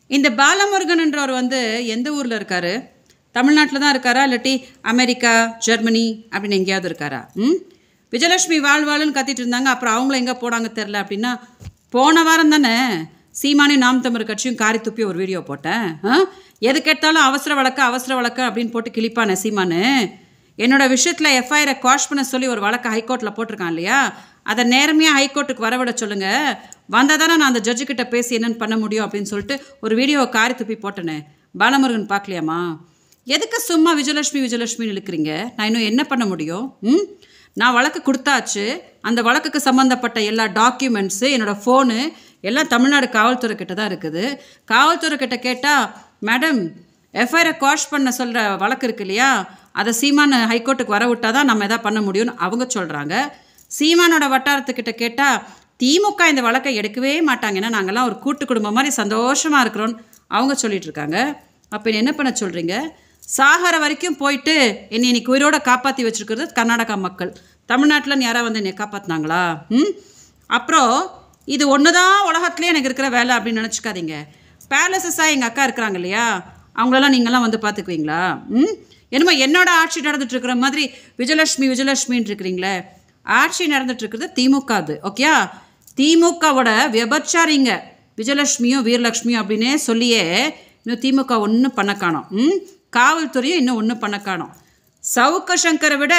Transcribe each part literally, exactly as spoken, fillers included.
இந்த பாலமுருகன்ன்றவர் வந்து எந்த ஊரில் இருக்கார்? தமிழ்நாட்டில் தான் இருக்காரா, இல்லாட்டி அமெரிக்கா, ஜெர்மனி அப்படின்னு எங்கேயாவது இருக்காரா? ம் விஜயலட்சுமி வாழ்வாளுன்னு கத்திட்டு இருந்தாங்க. அப்புறம் அவங்கள எங்கே போனாங்க தெரில அப்படின்னா, போன வாரம் தானே சீமானி நாம் தமிழ் கட்சியும் காரி துப்பி ஒரு வீடியோ போட்டேன். எது கேட்டாலும் அவசர வழக்கு அவசர வழக்கு அப்படின்னு போட்டு கிளிப்பானே சீமானு. என்னோட விஷயத்தில் எஃப்ஐஆரை குவாஷ் பண்ண சொல்லி ஒரு வழக்கு ஹைகோர்ட்டில் போட்டிருக்கான் இல்லையா, அதை நேரமையாக ஹைகோர்ட்டுக்கு வரவிட சொல்லுங்கள். வந்தால் தானே நான் அந்த ஜட்ஜுக்கிட்ட பேசி என்னென்னு பண்ண முடியும் அப்படின்னு சொல்லிட்டு ஒரு வீடியோவை காரி துப்பி போட்டேனே. பாலமுருகன் பார்க்கலையாமா? எதுக்கு சும்மா விஜயலட்சுமி விஜயலட்சுமின்னு இழுக்கிறீங்க? நான் இன்னும் என்ன பண்ண முடியும்? ம் நான் வழக்கு கொடுத்தாச்சு. அந்த வழக்குக்கு சம்மந்தப்பட்ட எல்லா டாக்குமெண்ட்ஸு, என்னோடய ஃபோனு எல்லாம் தமிழ்நாடு காவல்துறை கிட்ட தான் இருக்குது. காவல்துறை கிட்ட கேட்டால், மேடம் எஃப்ஐஆரை குவாஷ் பண்ண சொல்கிற வழக்கு இருக்கு இல்லையா, அதை சீமான் ஹைகோர்ட்டுக்கு வர விட்டால் தான் நம்ம எதாவது பண்ண முடியும்னு அவங்க சொல்கிறாங்க. சீமானோட வட்டாரத்துக்கிட்ட கேட்டால், திமுக இந்த வழக்கை எடுக்கவே மாட்டாங்க, ஏன்னா நாங்கள்லாம் ஒரு கூட்டு குடும்பம் மாதிரி சந்தோஷமாக இருக்கிறோன்னு அவங்க சொல்லிகிட்ருக்காங்க. அப்போ என்ன பண்ண சொல்கிறீங்க? சாகர வரைக்கும் போயிட்டு என்னை இன்னைக்கு உயிரோடு காப்பாற்றி வச்சுருக்கிறது கர்நாடகா மக்கள். தமிழ்நாட்டில் யாராவது வந்து என்னை காப்பாற்றினாங்களா? ம் அப்புறம் இது ஒன்று தான் உலகத்துலேயே எனக்கு இருக்கிற வேலை அப்படின்னு நினச்சிக்காதீங்க. பேலசஸாக எங்கள் அக்கா இருக்கிறாங்க இல்லையா, அவங்களெல்லாம் நீங்களாம் வந்து பார்த்துக்குவீங்களா? ம் என்னமோ என்னோட ஆட்சி நடந்துட்டுருக்கிற மாதிரி விஜயலட்சுமி விஜயலட்சுமின்னு இருக்கிறீங்களே. ஆட்சி நடந்துட்டுருக்கிறது திமுக. அது ஓகேயா? திமுகவோட விபச்சாரிங்க விஜயலட்சுமியும் வீரலட்சுமியும் அப்படின்னே சொல்லியே இன்னும் திமுக ஒன்றும் பண்ண காணோம். ம் காவல்துறையும் இன்னும் ஒன்றும் பண்ண காணோம். சவுக்க சங்கரை விட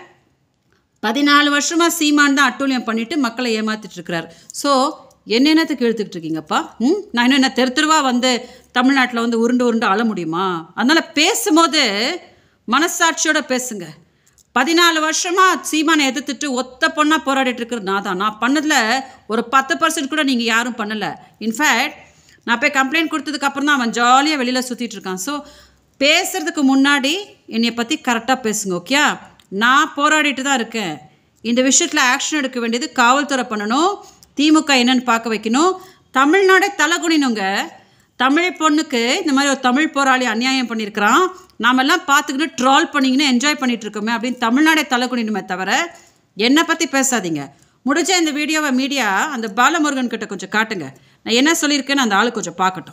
பதினாலு வருஷமாக சீமான் தான் அட்டூழியம் பண்ணிவிட்டு மக்களை ஏமாற்றிட்டுருக்கிறார். ஸோ என்னென்னத்துக்கு இழுத்துக்கிட்டு இருக்கீங்கப்பா? ம் நான் இன்னும் என்ன தெரு தெருவாக வந்து தமிழ்நாட்டில் வந்து உருண்டு உருண்டு அழ முடியுமா? அதனால் பேசும்போது மனசாட்சியோடு பேசுங்க. பதினாலு வருஷமாக சீமானை எதிர்த்துட்டு ஒத்த பொண்ணாக போராடிட்டு இருக்கிறது நான் தான். நான் பண்ணதில் ஒரு பத்து பர்சன்ட் கூட நீங்கள் யாரும் பண்ணலை. இன்ஃபேக்ட் நான் போய் கம்ப்ளைண்ட் கொடுத்ததுக்கப்புறம் தான் அவன் ஜாலியாக வெளியில் சுற்றிட்டு இருக்கான். ஸோ பேசுகிறதுக்கு முன்னாடி என்னை பற்றி கரெக்டாக பேசுங்க. ஓகே? நான் போராடிட்டு தான் இருக்கேன். இந்த விஷயத்தில் ஆக்ஷன் எடுக்க வேண்டியது காவல்துறை பண்ணணும். திமுக என்னன்னு பார்க்க வைக்கணும். தமிழ்நாடே தலைகுனினுங்க. தமிழ் பொண்ணுக்கு இந்த மாதிரி ஒரு தமிழ் போராளி அநியாயம் பண்ணியிருக்கிறான், நாமெல்லாம் பார்த்துக்கிட்டு ட்ரால் பண்ணிங்கன்னு என்ஜாய் பண்ணிகிட்டு இருக்கோமே அப்படின்னு தமிழ்நாடே தலைகுனினுமே தவிர என்னை பற்றி பேசாதீங்க. முடிஞ்ச இந்த வீடியோவை மீடியா அந்த பாலமுருகன் கிட்ட கொஞ்சம் காட்டுங்க. நான் என்ன சொல்லியிருக்கேன்னு அந்த ஆளு கொஞ்சம் பார்க்கட்டும்.